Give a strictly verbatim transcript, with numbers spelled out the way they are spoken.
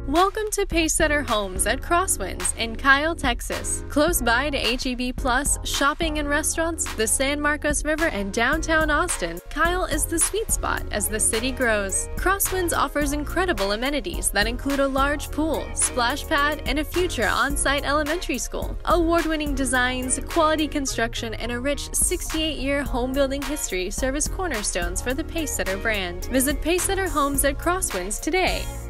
Welcome to Pacesetter Homes at Crosswinds in Kyle, Texas. Close by to H E B Plus, shopping and restaurants, the San Marcos River, and downtown Austin, Kyle is the sweet spot as the city grows. Crosswinds offers incredible amenities that include a large pool, splash pad, and a future on-site elementary school. Award-winning designs, quality construction, and a rich sixty-eight-year home-building history serve as cornerstones for the Pacesetter brand. Visit Pacesetter Homes at Crosswinds today.